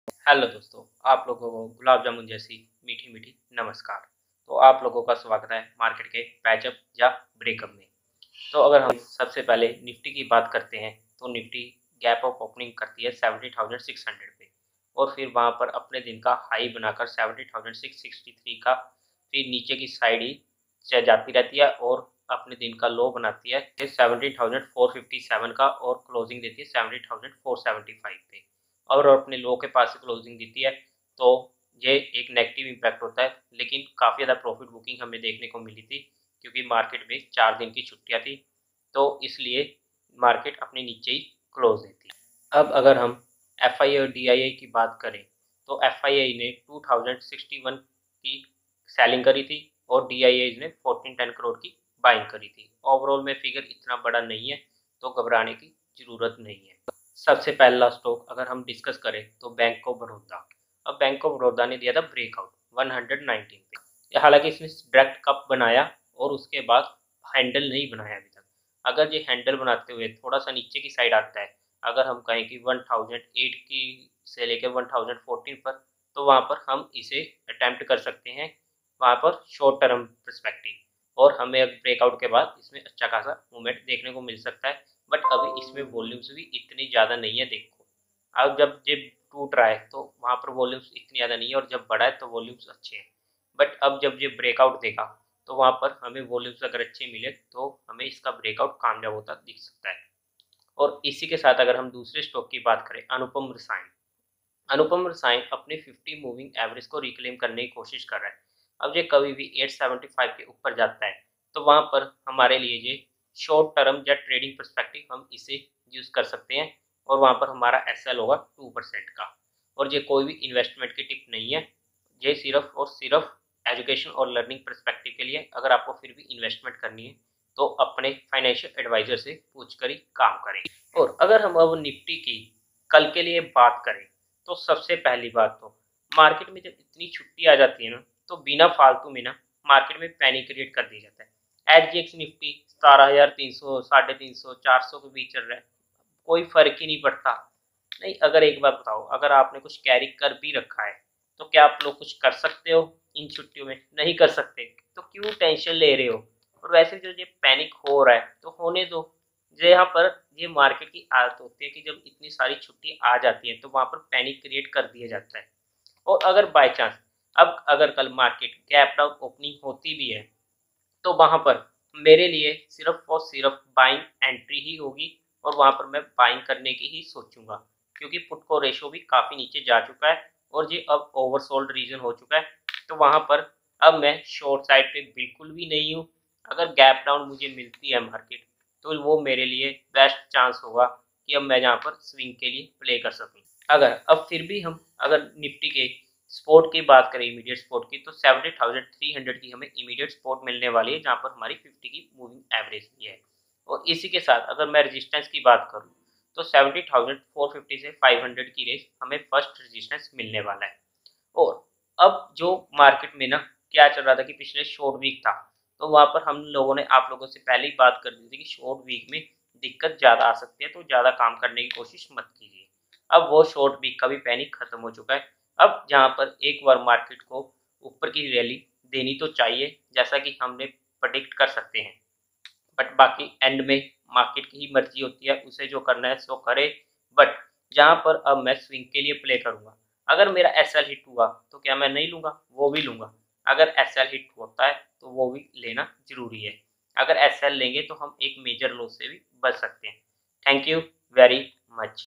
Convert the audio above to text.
Hello दोस्तों, आप लोगों को गुलाब जामुन जैसी मीठी मीठी नमस्कार। तो आप लोगों का स्वागत है मार्केट के पैचअप या ब्रेकअप में। तो अगर हम सबसे पहले निफ्टी की बात करते हैं तो निफ्टी गैप ऑफ ओपनिंग करती है 70,600 पे और फिर वहां पर अपने दिन का हाई बनाकर 70,663 का फिर नीचे की साइड ही से जाती रहती है और अपने दिन का लो बनाती है 70,457 का और क्लोजिंग देती है 70,475 पे और अपने लो के पास से क्लोजिंग देती है। तो ये एक नेगेटिव इम्पैक्ट होता है, लेकिन काफ़ी ज़्यादा प्रॉफिट बुकिंग हमें देखने को मिली थी क्योंकि मार्केट में 4 दिन की छुट्टियां थी, तो इसलिए मार्केट अपने नीचे ही क्लोज देती है। अब अगर हम एफआईआई और डीआईआई की बात करें तो एफआईआई ने 2061 की सेलिंग करी थी और डीआईआई ने 1410 करोड़ की बाइंग करी थी। ओवरऑल में फिगर इतना बड़ा नहीं है, तो घबराने की जरूरत नहीं है। सबसे पहला स्टॉक अगर हम डिस्कस करें तो बैंक ऑफ बड़ौदा। अब बैंक ऑफ बड़ौदा ने दिया था ब्रेकआउट 119 पे, हालांकि इसने डायरेक्ट कप बनाया और उसके बाद हैंडल नहीं बनाया अभी तक। अगर ये हैंडल बनाते हुए थोड़ा सा नीचे की साइड आता है, अगर हम कहें कि 1008 की से लेकर 1014 पर, तो वहां पर हम इसे अटेम्प्ट कर सकते हैं वहां पर शॉर्ट टर्म परस्पेक्टिव, और हमें ब्रेकआउट के बाद इसमें अच्छा खासा मूवमेंट देखने को मिल सकता है। बट अभी इसमें वॉल्यूम्स भी इतनी ज़्यादा नहीं है। देखो, अब जब ये टूट रहा है तो वहाँ पर वॉल्यूम्स इतनी ज़्यादा नहीं है और जब बढ़ा है तो वॉल्यूम्स अच्छे हैं। बट अब जब ये ब्रेकआउट देगा तो वहाँ पर हमें वॉल्यूम्स अगर अच्छे मिले तो हमें इसका ब्रेकआउट कामयाब होता दिख सकता है। और इसी के साथ अगर हम दूसरे स्टॉक की बात करें, अनुपम रसायन। अनुपम रसायन अपने 50 मूविंग एवरेज को रिक्लेम करने की कोशिश कर रहा है। अब ये कभी भी 875 के ऊपर जाता है तो वहां पर हमारे लिए ये शॉर्ट टर्म या ट्रेडिंग परस्पेक्टिव हम इसे यूज कर सकते हैं और वहां पर हमारा एसएल होगा 2% का। और ये कोई भी इन्वेस्टमेंट की टिप नहीं है, ये सिर्फ और सिर्फ एजुकेशन और लर्निंग परस्पेक्टिव के लिए। अगर आपको फिर भी इन्वेस्टमेंट करनी है तो अपने फाइनेंशियल एडवाइजर से पूछकर ही काम करें। और अगर हम अब निफ्टी की कल के लिए बात करें तो सबसे पहली बात तो मार्केट में जब इतनी छुट्टी आ जाती है ना, तो बिना फालतू में ना मार्केट में पैनिक क्रिएट कर दिया जाता है। एसजीएक्स निफ्टी 17,300 350 400 के बीच चल रहा है, कोई फर्क ही नहीं पड़ता। नहीं, अगर एक बात बताओ, अगर आपने कुछ कैरी कर भी रखा है तो क्या आप लोग कुछ कर सकते हो इन छुट्टियों में? नहीं कर सकते, तो क्यों टेंशन ले रहे हो? और वैसे जो ये पैनिक हो रहा है तो होने दो। यहाँ पर ये मार्केट की आदत होती है कि जब इतनी सारी छुट्टी आ जाती है तो वहां पर पैनिक क्रिएट कर दिया जाता है। और अगर बाय चांस अब अगर कल मार्केट गैप डाउन ओपनिंग होती भी है तो वहां पर मेरे लिए सिर्फ और सिर्फ बाइंग एंट्री ही होगी और वहां पर मैं बाइंग करने की ही सोचूंगा, क्योंकि पुट को रेशो भी काफी नीचे जा चुका है और ये अब ओवरसोल्ड रीजन हो चुका है। तो वहां पर अब मैं शॉर्ट साइड पे बिल्कुल भी नहीं हूँ। अगर गैप डाउन मुझे मिलती है मार्केट तो वो मेरे लिए बेस्ट चांस होगा कि अब मैं यहाँ पर स्विंग के लिए प्ले कर सकूँ। अगर अब फिर भी हम अगर निफ्टी के सपोर्ट की बात करें, इमीडिएट सपोर्ट की, तो 70,300 की हमें इमीडिएट सपोर्ट मिलने वाली है जहां पर हमारी 50 की मूविंग एवरेज भी है। और इसी के साथ अगर मैं रेजिस्टेंस की बात करूं तो 70,450 से 500 की रेंज हमें फर्स्ट रेजिस्टेंस मिलने वाला है। और अब जो मार्केट में ना क्या चल रहा था कि पिछले शॉर्ट वीक था, तो वहां पर हम लोगों ने आप लोगों से पहले ही बात कर दी थी कि शॉर्ट वीक में दिक्कत ज्यादा आ सकती है, तो ज्यादा काम करने की कोशिश मत कीजिए। अब वो शॉर्ट वीक का भी पैनिक खत्म हो चुका है। अब जहां पर एक बार मार्केट को ऊपर की रैली देनी तो चाहिए जैसा कि हमने प्रेडिक्ट कर सकते हैं, बट बाकी एंड में मार्केट की ही मर्जी होती है, उसे जो करना है सो करे। बट जहां पर अब मैं स्विंग के लिए प्ले करूंगा, अगर मेरा एसएल हिट हुआ तो क्या मैं नहीं लूंगा? वो भी लूंगा। अगर एसएल हिट होता है तो वो भी लेना जरूरी है। अगर एसएल लेंगे तो हम एक मेजर लॉस से भी बच सकते हैं। Thank you very much.